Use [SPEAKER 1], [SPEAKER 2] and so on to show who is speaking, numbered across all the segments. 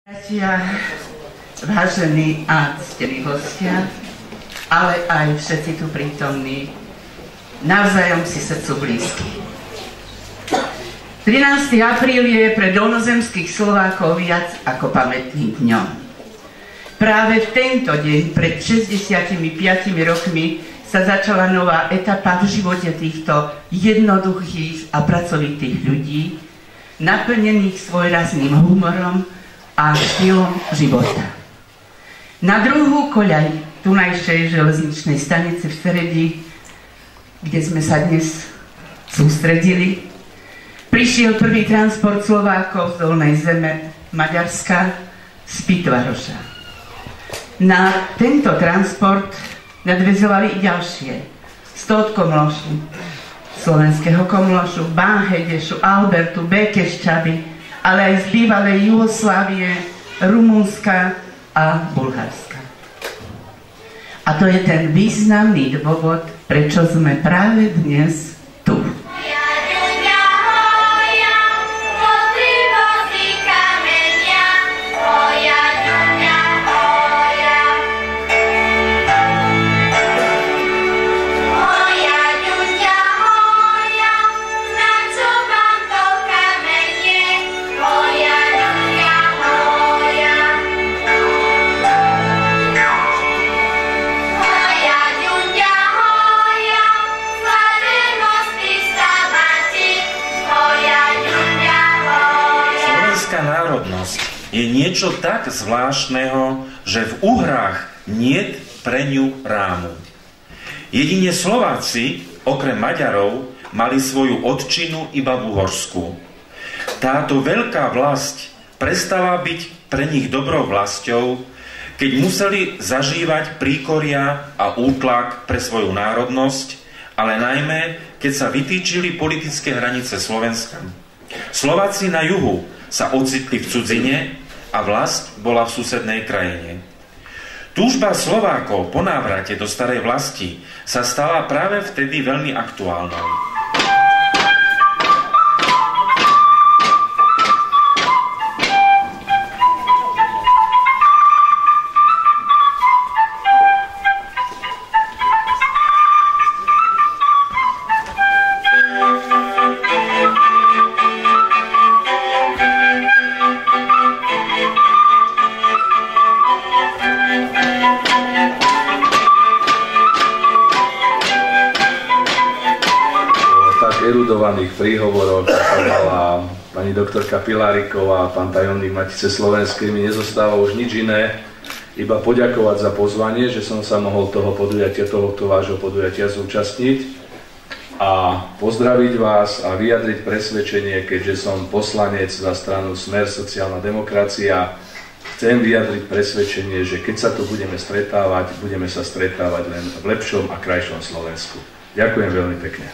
[SPEAKER 1] Vážení a ctení hostia, ale aj všetci tu prítomní, navzájom si srdcu blízky. 13. apríl je pre dolnozemských Slovákov viac ako pamätným dňom. Práve v tento deň, pred 65 rokmi, sa začala nová etapa v živote týchto jednoduchých a pracovitých ľudí, naplnených svojrazným humorom a štýlom života. Na druhú koľaj tunajšej železničnej stanice v Seredi, kde sme sa dnes sústredili, prišiel prvý transport Slovákov z Dolnej Zeme, Maďarska, z Pitvaroša. Na tento transport nadväzovali i ďalšie, z Tóth Komlošu, Slovenského Komlošu, Bánhedešu, Albertu, Békeščady, ale aj z bývalej Jugoslávie, Rumunska a Bulharska. A to je ten významný dôvod, prečo sme práve dnes tu.
[SPEAKER 2] Je niečo tak zvláštneho, že v Uhrách niet pre ňu rámu. Jedine Slováci, okrem Maďarov, mali svoju otčinu iba v Uhorsku. Táto veľká vlast prestala byť pre nich dobrou vlastou, keď museli zažívať príkoria a útlak pre svoju národnosť, ale najmä, keď sa vytýčili politické hranice Slovenska. Slováci na juhu sa ocitli v cudzine a vlast bola v susednej krajine. Túžba Slovákov po návrate do starej vlasti sa stala práve vtedy veľmi aktuálnou.
[SPEAKER 3] Erudovaných príhovoroch, ako mala pani doktorka Piláriková a pán tajomník Matice Slovenskej, mi nezostáva už nič iné, iba poďakovať za pozvanie, že som sa mohol tohto vášho podujatia zúčastniť a pozdraviť vás a vyjadriť presvedčenie, keďže som poslanec za stranu Smer sociálna demokracia. Chcem vyjadriť presvedčenie, že keď sa tu budeme sa stretávať len v lepšom a krajšom Slovensku. Ďakujem veľmi pekne.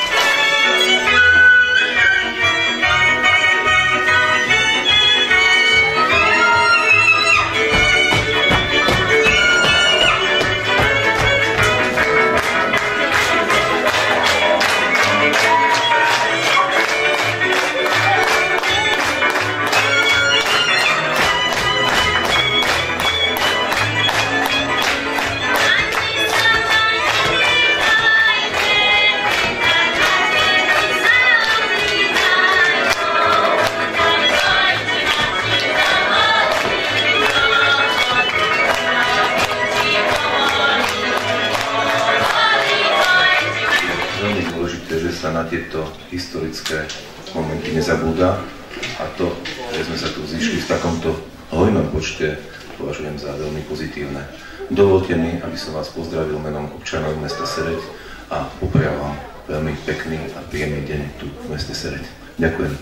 [SPEAKER 4] Na tieto historické momenty nezabúda a to, že sme sa tu zišli v takomto hojnom počte, považujem za veľmi pozitívne. Dovolte mi, aby som vás pozdravil menom občanov mesta Sereď a poprial vám veľmi pekný a príjemný deň tu v meste Sereď. Ďakujem.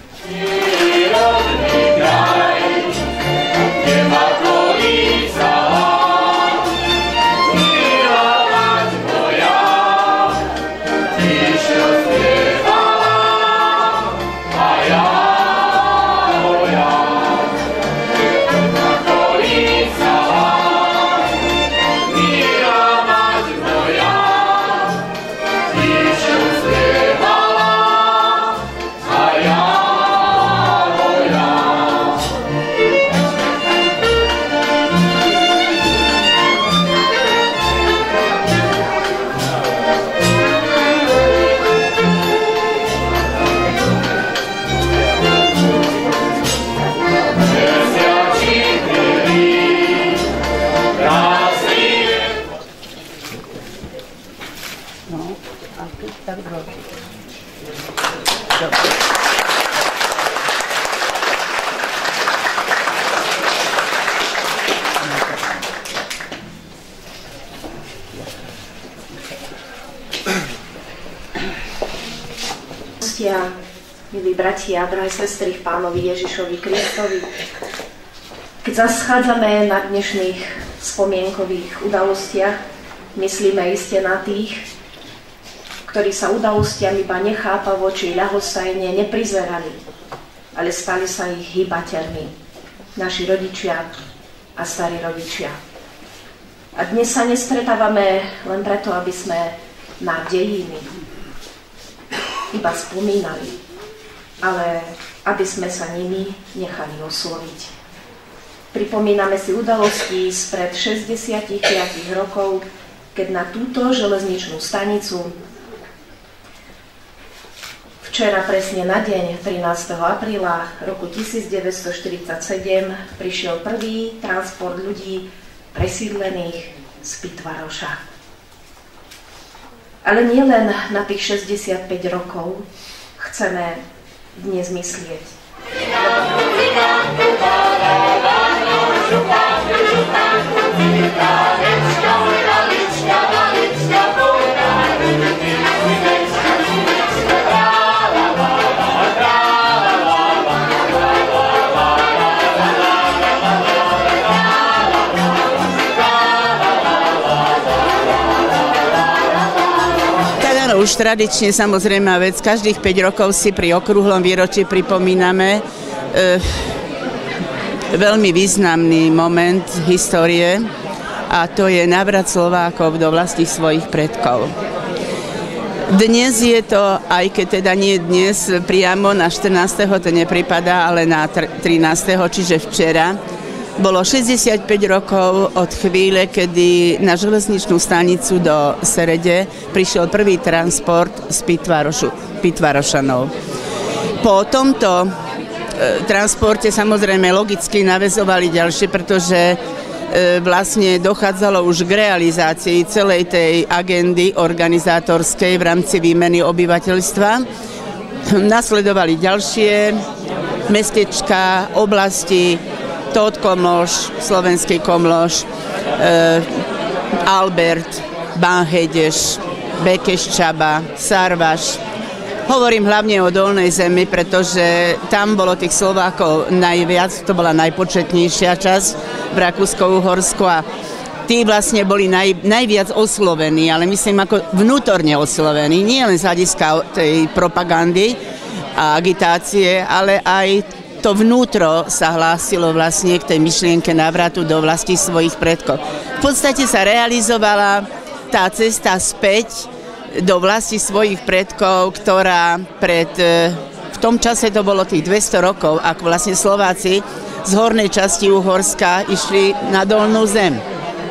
[SPEAKER 5] bratia, drahé sestry v Pánovi Ježišovi Kristovi. Keď sa schádzame na dnešných spomienkových udalostiach, myslíme iste na tých, ktorí sa udalostiam iba nechápavo či ľahostajne neprizerali, ale stali sa ich hýbateľmi, naši rodičia a starí rodičia. A dnes sa nestretávame len preto, aby sme na dejiny iba spomínali, ale aby sme sa nimi nechali osloviť. Pripomíname si udalosti spred 65 rokov, keď na túto železničnú stanicu včera presne na deň 13. apríla roku 1947 prišiel prvý transport ľudí presídlených z Pitvaroša. Ale nie len na tých 65 rokov chceme dnes myslieť.
[SPEAKER 1] Už tradične samozrejme vec, každých 5 rokov si pri okrúhlom výročí pripomíname veľmi významný moment histórie a to je návrat Slovákov do vlasti svojich predkov. Dnes je to, aj keď teda nie dnes priamo na 14. to nepripadá, ale na 13. čiže včera, bolo 65 rokov od chvíle, kedy na železničnú stanicu do Serede prišiel prvý transport z Pitvarošanov. Po tomto transporte samozrejme logicky naväzovali ďalšie, pretože vlastne dochádzalo už k realizácii celej tej agendy organizátorskej v rámci výmeny obyvateľstva. Nasledovali ďalšie mestečká, oblasti, Tóth Komlóš, Slovenský Komlóš, Albert, Banhedeš, Bekeščaba, Sarvaš. Hovorím hlavne o Dolnej Zemi, pretože tam bolo tých Slovákov najviac, to bola najpočetnejšia časť v Rakúsko-Uhorsku a tí vlastne boli najviac oslovení, ale myslím ako vnútorne oslovení, nie len z hľadiska tej propagandy a agitácie, ale aj to vnútro sa hlásilo vlastne k tej myšlienke návratu do vlasti svojich predkov. V podstate sa realizovala tá cesta späť do vlasti svojich predkov, ktorá v tom čase to bolo tých 200 rokov, ako vlastne Slováci z hornej časti Uhorska išli na Dolnú Zem.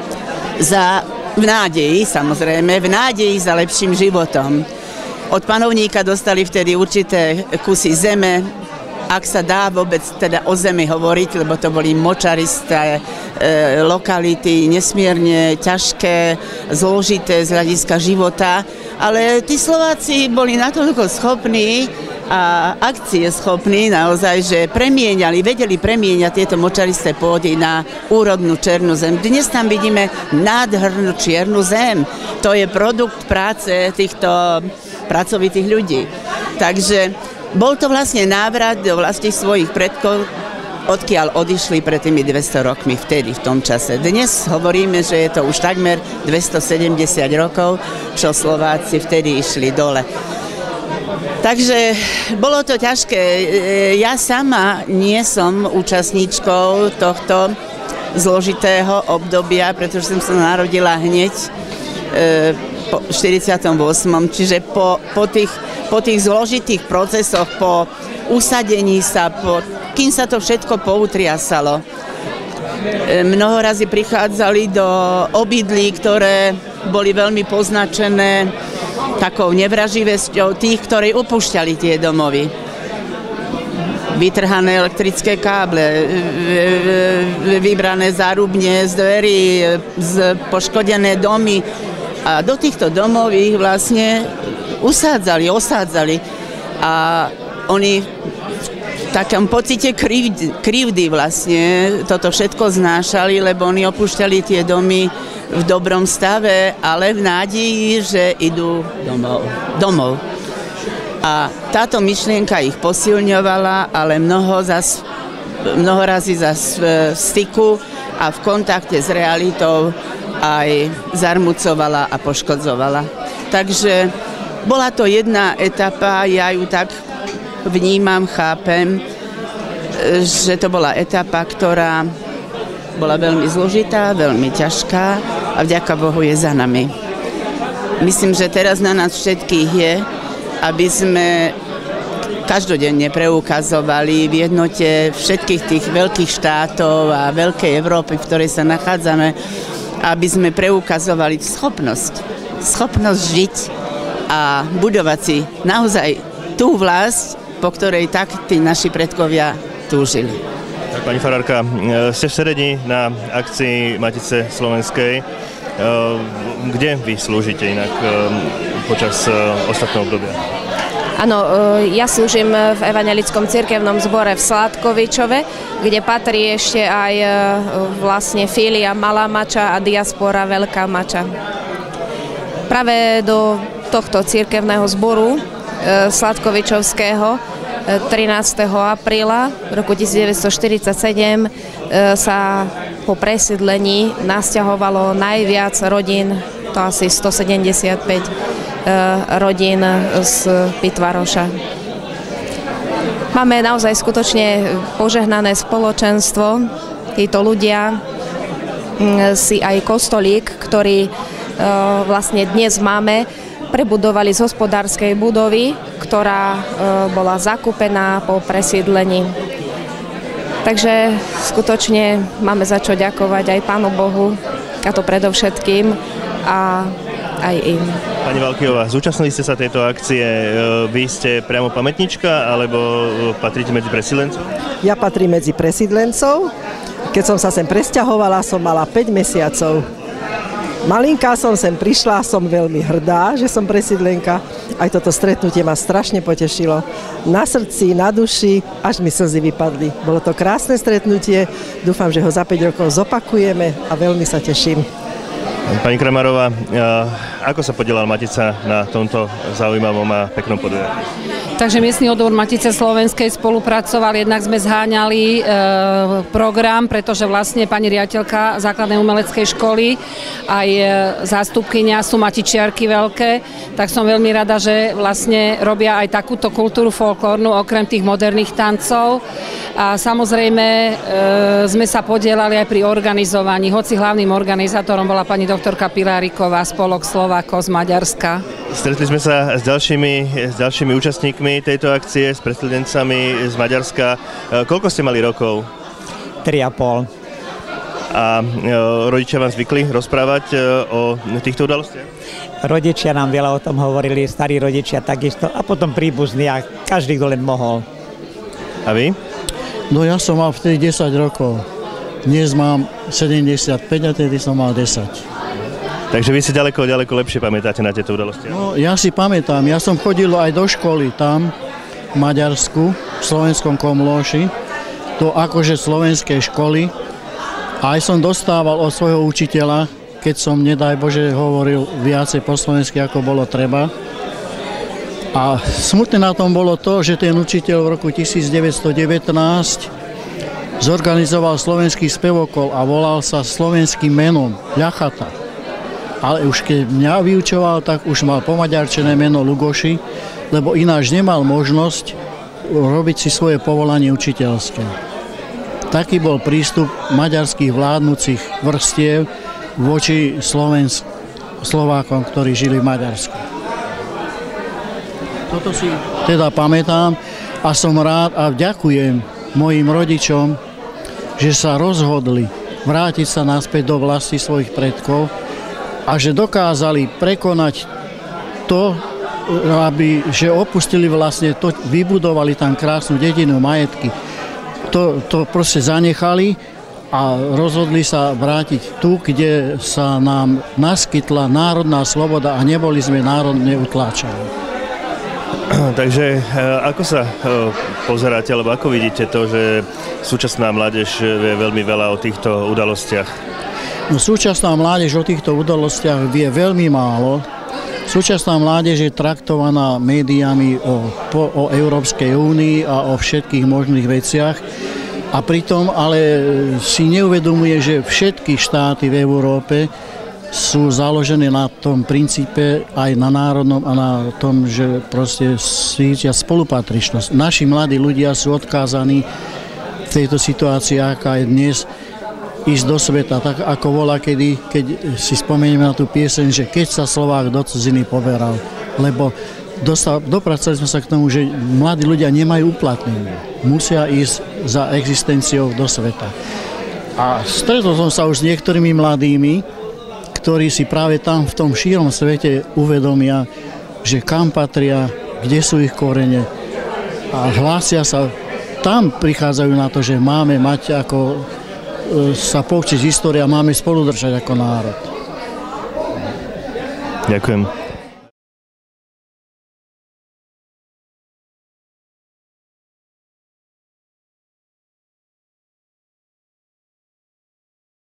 [SPEAKER 1] V nádeji, samozrejme, v nádeji za lepším životom. Od panovníka dostali vtedy určité kusy zeme, ak sa dá vôbec teda o zemi hovoriť, lebo to boli močaristé lokality, nesmierne ťažké, zložité z hľadiska života, ale tí Slováci boli natoľko schopní a akcieschopní naozaj, že vedeli premieňať tieto močaristé pôdy na úrodnú černú zem. Dnes tam vidíme nádhernú čiernu zem. To je produkt práce týchto pracovitých ľudí. Takže bol to vlastne návrat do vlasti svojich predkov, odkiaľ odišli pred tými 200 rokmi vtedy, v tom čase. Dnes hovoríme, že je to už takmer 270 rokov, čo Slováci vtedy išli dole. Takže bolo to ťažké. Ja sama nie som účastníčkou tohto zložitého obdobia, pretože som sa narodila hneď po 48. Čiže po tých zložitých procesoch, po usadení sa, kým sa to všetko poutriasalo. Mnoho razy prichádzali do obydlí, ktoré boli veľmi poznačené takou nevraživosťou tých, ktorí opúšťali tie domovy. Vytrhané elektrické káble, vybrané zárubne z dverí, poškodené domy. A do týchto domov ich vlastne osádzali. A oni v takom pocite krivdy vlastne toto všetko znášali, lebo oni opúšťali tie domy v dobrom stave, ale v nádeji, že idú domov. A táto myšlienka ich posilňovala, ale mnoho razy zas v styku a v kontakte s realitou aj zarmucovala a poškodzovala. Takže bola to jedna etapa, ja ju tak vnímam, chápem, že to bola etapa, ktorá bola veľmi zložitá, veľmi ťažká a vďaka Bohu je za nami. Myslím, že teraz na nás všetkých je, aby sme každodenne preukazovali v jednote všetkých tých veľkých štátov a veľkej Európy, v ktorej sa nachádzame, aby sme preukazovali schopnosť žiť a budovať si naozaj tú vlast, po ktorej tak tí naši predkovia túžili.
[SPEAKER 6] Tak, pani farárka, ste v Seredi na akcii Matice slovenskej. Kde vy slúžite inak počas ostatného obdobia?
[SPEAKER 5] Áno, ja slúžim v evanjelickom cirkevnom zbore v Sládkovičove, kde patrí ešte aj vlastne filia Malá Mača a diaspora Veľká Mača. Práve do tohto cirkevného zboru Sládkovičovského 13. apríla roku 1947 sa po presídlení nasťahovalo najviac rodín, to asi 175 rodín z Pitvaroša. Máme naozaj skutočne požehnané spoločenstvo. Títo ľudia si aj kostolík, ktorý vlastne dnes máme, prebudovali z hospodárskej budovy, ktorá bola zakúpená po presídlení. Takže skutočne máme za čo ďakovať aj Pánu Bohu, a to predovšetkým, a aj im.
[SPEAKER 6] Pani Valkyová, zúčastnili ste sa tejto akcie. Vy ste priamo pamätnička, alebo patríte medzi presídlencov?
[SPEAKER 7] Ja patrím medzi presídlencov. Keď som sa sem presťahovala, som mala 5 mesiacov. Malinká som sem prišla, som veľmi hrdá, že som presídlenka. Aj toto stretnutie ma strašne potešilo. Na srdci, na duši, až mi slzy vypadli. Bolo to krásne stretnutie. Dúfam, že ho za 5 rokov zopakujeme a veľmi sa teším.
[SPEAKER 6] Pani Kramarová, ako sa podielala Matica na tomto zaujímavom a peknom podujatí?
[SPEAKER 8] Takže miestny odbor Matice slovenskej spolupracoval, jednak sme zháňali program, pretože vlastne pani riaditeľka základnej umeleckej školy aj zástupkyňa sú matičiarky veľké, tak som veľmi rada, že vlastne robia aj takúto kultúru folklórnu, okrem tých moderných tancov. A samozrejme sme sa podielali aj pri organizovaní, hoci hlavným organizátorom bola pani doktorka Piláriková, Spolok Slovákov z Maďarska.
[SPEAKER 6] Stretli sme sa s ďalšími účastníkmi tejto akcie, s presídlencami z Maďarska. Koľko ste mali rokov?
[SPEAKER 9] 3,5.
[SPEAKER 6] A rodičia vám zvykli rozprávať o týchto udalostiach?
[SPEAKER 9] Rodičia nám veľa o tom hovorili, starí rodičia takisto, a potom príbuzní, a každý, kto len mohol.
[SPEAKER 6] A vy?
[SPEAKER 10] No ja som mal vtedy 10 rokov. Dnes mám 75 a tedy som mal 10.
[SPEAKER 6] Takže vy si ďaleko lepšie pamätáte na tieto udalosti?
[SPEAKER 10] No, ja si pamätám. Ja som chodil aj do školy tam, v Maďarsku, v slovenskom Komlóši, do akože slovenskej školy. Aj som dostával od svojho učiteľa, keď som, nedaj Bože, hovoril viacej po slovensky, ako bolo treba. A smutné na tom bolo to, že ten učiteľ v roku 1919 zorganizoval slovenský spevokol a volal sa slovenským menom Ľachata. Ale už keď mňa vyučoval, tak už mal pomaďarčené meno Lugoši, lebo ináč nemal možnosť robiť si svoje povolanie učiteľské. Taký bol prístup maďarských vládnúcich vrstiev voči Slovákom, ktorí žili v Maďarsku. Toto si teda pamätám a som rád a vďakujem mojim rodičom, že sa rozhodli vrátiť sa naspäť do vlasti svojich predkov a že dokázali prekonať to, že opustili vlastne to, vybudovali tam krásnu dedinu, majetky. To proste zanechali a rozhodli sa vrátiť tu, kde sa nám naskytla národná sloboda a neboli sme národne utláčaní.
[SPEAKER 6] Takže ako sa pozeráte, alebo ako vidíte to, že súčasná mládež vie veľmi veľa o týchto udalostiach?
[SPEAKER 10] No, súčasná mládež o týchto udalostiach vie veľmi málo Súčasná mládež je traktovaná médiami o Európskej únii a o všetkých možných veciach a pritom ale si neuvedomuje, že všetky štáty v Európe sú založené na tom princípe aj na národnom a na tom, že proste cítia spolupatričnosť. Naši mladí ľudia sú odkázaní v tejto situácii, aká je dnes, ísť do sveta, tak ako bola kedy, keď si spomenieme na tú pieseň, že keď sa Slovák do cudziny poberal, lebo dopracali sme sa k tomu, že mladí ľudia nemajú uplatnenie. Musia ísť za existenciou do sveta. A stretol som sa už s niektorými mladými, ktorí si práve tam v tom šírom svete uvedomia, že kam patria, kde sú ich korene a hlásia sa, tam prichádzajú na to, že máme mať ako sa poučiť z histórie a máme spoludržať ako národ.
[SPEAKER 6] Ďakujem.